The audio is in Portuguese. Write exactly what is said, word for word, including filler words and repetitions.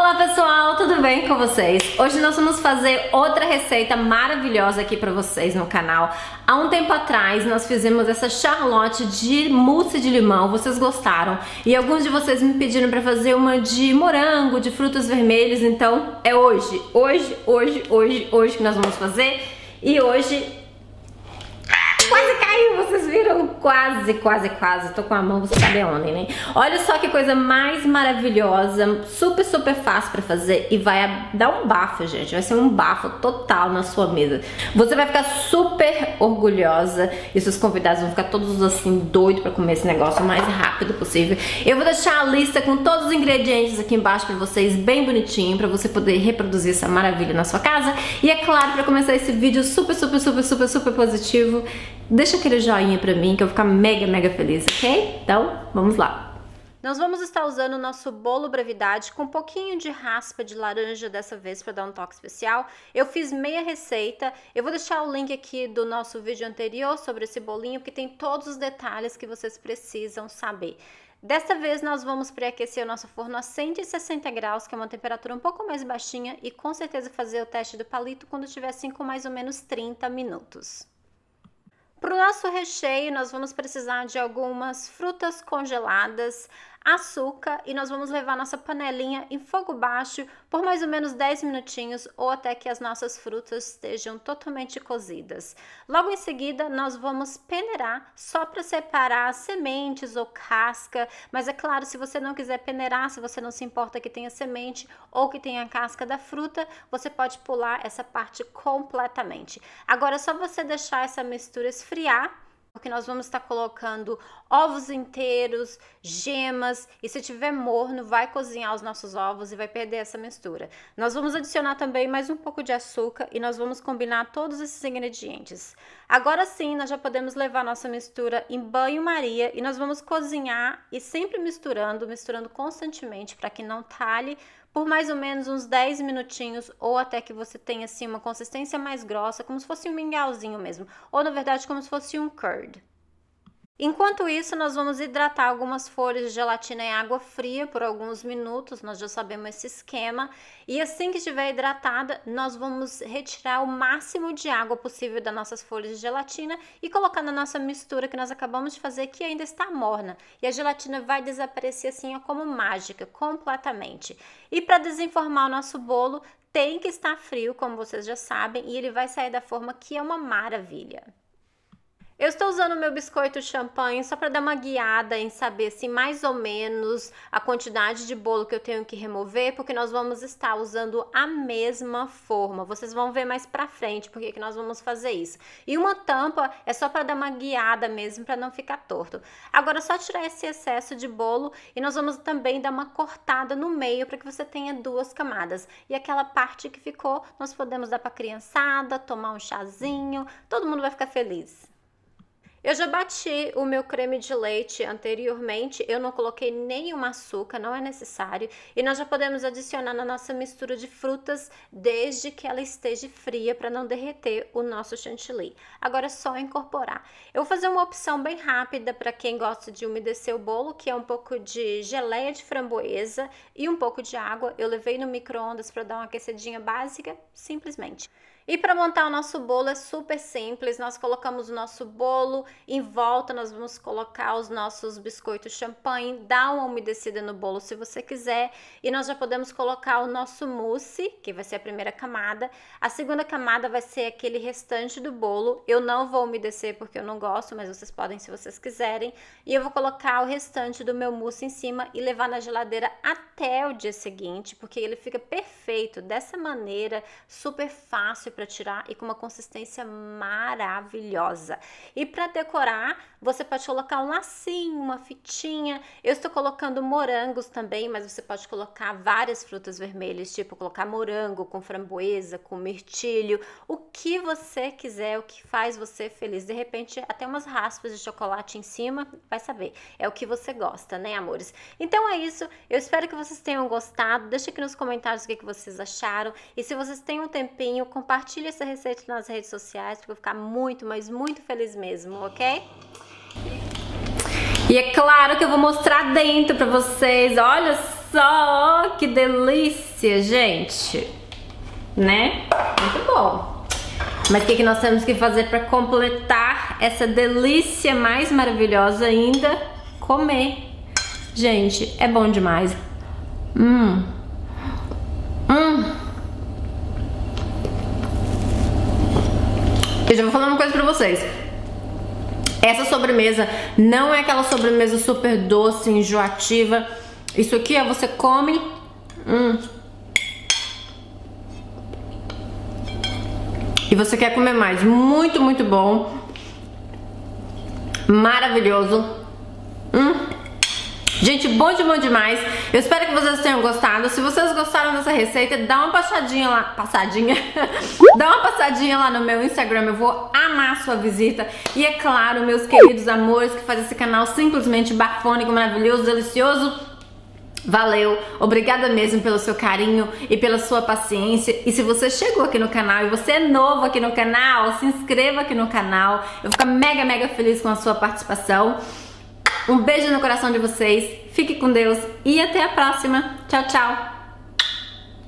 Fala pessoal, tudo bem com vocês? Hoje nós vamos fazer outra receita maravilhosa aqui pra vocês no canal. Há um tempo atrás nós fizemos essa charlotte de mousse de limão, vocês gostaram. E alguns de vocês me pediram pra fazer uma de morango, de frutas vermelhas, então é hoje, hoje, hoje, hoje, hoje que nós vamos fazer. E hoje... Quase caiu, vocês viram? Quase, quase, quase. Tô com a mão, você sabe onde, né? Olha só que coisa mais maravilhosa, super, super fácil pra fazer e vai dar um bafo, gente. Vai ser um bafo total na sua mesa. Você vai ficar super orgulhosa e seus convidados vão ficar todos assim doidos pra comer esse negócio o mais rápido possível. Eu vou deixar a lista com todos os ingredientes aqui embaixo pra vocês, bem bonitinho, pra você poder reproduzir essa maravilha na sua casa. E é claro, pra começar esse vídeo super, super, super, super, super positivo, deixa aquele joinha pra mim que eu vou ficar mega, mega feliz, ok? Então, vamos lá. Nós vamos estar usando o nosso bolo brevidade com um pouquinho de raspa de laranja dessa vez para dar um toque especial. Eu fiz meia receita, eu vou deixar o link aqui do nosso vídeo anterior sobre esse bolinho, que tem todos os detalhes que vocês precisam saber. Desta vez nós vamos pré-aquecer o nosso forno a cento e sessenta graus, que é uma temperatura um pouco mais baixinha, e com certeza fazer o teste do palito quando estiver assim com mais ou menos trinta minutos. Para o nosso recheio, nós vamos precisar de algumas frutas congeladas, açúcar, e nós vamos levar nossa panelinha em fogo baixo por mais ou menos dez minutinhos ou até que as nossas frutas estejam totalmente cozidas. Logo em seguida, nós vamos peneirar só para separar as sementes ou casca, mas é claro, se você não quiser peneirar, se você não se importa que tenha semente ou que tenha casca da fruta, você pode pular essa parte completamente. Agora é só você deixar essa mistura esfriar, porque nós vamos estar colocando ovos inteiros, gemas, e se tiver morno, vai cozinhar os nossos ovos e vai perder essa mistura. Nós vamos adicionar também mais um pouco de açúcar e nós vamos combinar todos esses ingredientes. Agora sim, nós já podemos levar nossa mistura em banho-maria e nós vamos cozinhar e sempre misturando, misturando constantemente para que não talhe, por mais ou menos uns dez minutinhos ou até que você tenha assim uma consistência mais grossa, como se fosse um mingauzinho mesmo, ou na verdade como se fosse um curd. Enquanto isso, nós vamos hidratar algumas folhas de gelatina em água fria por alguns minutos, nós já sabemos esse esquema. E assim que estiver hidratada, nós vamos retirar o máximo de água possível das nossas folhas de gelatina e colocar na nossa mistura que nós acabamos de fazer, que ainda está morna. E a gelatina vai desaparecer assim, ó, como mágica, completamente. E para desenformar o nosso bolo, tem que estar frio, como vocês já sabem, e ele vai sair da forma que é uma maravilha. Eu estou usando o meu biscoito champanhe só para dar uma guiada em saber assim, mais ou menos a quantidade de bolo que eu tenho que remover, porque nós vamos estar usando a mesma forma. Vocês vão ver mais pra frente porque que nós vamos fazer isso. E uma tampa é só para dar uma guiada mesmo, para não ficar torto. Agora é só tirar esse excesso de bolo e nós vamos também dar uma cortada no meio para que você tenha duas camadas. E aquela parte que ficou, nós podemos dar para criançada, tomar um chazinho, todo mundo vai ficar feliz. Eu já bati o meu creme de leite anteriormente, eu não coloquei nenhum açúcar, não é necessário. E nós já podemos adicionar na nossa mistura de frutas desde que ela esteja fria para não derreter o nosso chantilly. Agora é só incorporar. Eu vou fazer uma opção bem rápida para quem gosta de umedecer o bolo, que é um pouco de geleia de framboesa e um pouco de água. Eu levei no micro-ondas para dar uma aquecidinha básica, simplesmente. E para montar o nosso bolo é super simples, nós colocamos o nosso bolo, em volta nós vamos colocar os nossos biscoitos champanhe, dá uma umedecida no bolo se você quiser, e nós já podemos colocar o nosso mousse, que vai ser a primeira camada. A segunda camada vai ser aquele restante do bolo, eu não vou umedecer porque eu não gosto, mas vocês podem se vocês quiserem, e eu vou colocar o restante do meu mousse em cima e levar na geladeira até o dia seguinte, porque ele fica perfeito, dessa maneira, super fácil para tirar e com uma consistência maravilhosa. E para decorar, você pode colocar um lacinho, uma fitinha. Eu estou colocando morangos também, mas você pode colocar várias frutas vermelhas, tipo colocar morango com framboesa, com mirtilho, o que você quiser, o que faz você feliz. De repente, até umas raspas de chocolate em cima, vai saber. É o que você gosta, né, amores? Então é isso. Eu espero que vocês tenham gostado. Deixa aqui nos comentários o que vocês acharam. E se vocês têm um tempinho, compartilhe essa receita nas redes sociais, porque eu vou ficar muito, mas muito feliz mesmo, ok? E é claro que eu vou mostrar dentro pra vocês. Olha só que delícia, gente. Né? Muito bom. Mas o que, que nós temos que fazer pra completar essa delícia mais maravilhosa ainda? Comer. Gente, é bom demais. Hum. Hum. Eu já vou falar uma coisa pra vocês. Essa sobremesa não é aquela sobremesa super doce, enjoativa. Isso aqui, ó, você come. Hum. E você quer comer mais. Muito, muito bom. Maravilhoso. Hum. Gente, bom de bom demais. Eu espero que vocês tenham gostado. Se vocês gostaram dessa receita, dá uma passadinha lá. Passadinha? Dá uma passadinha lá no meu Instagram. Eu vou amar a sua visita. E é claro, meus queridos amores que fazem esse canal simplesmente bafônico, maravilhoso, delicioso. Valeu, obrigada mesmo pelo seu carinho e pela sua paciência. E se você chegou aqui no canal e você é novo aqui no canal, se inscreva aqui no canal. Eu vou ficar mega, mega feliz com a sua participação. Um beijo no coração de vocês, fique com Deus e até a próxima. Tchau, tchau!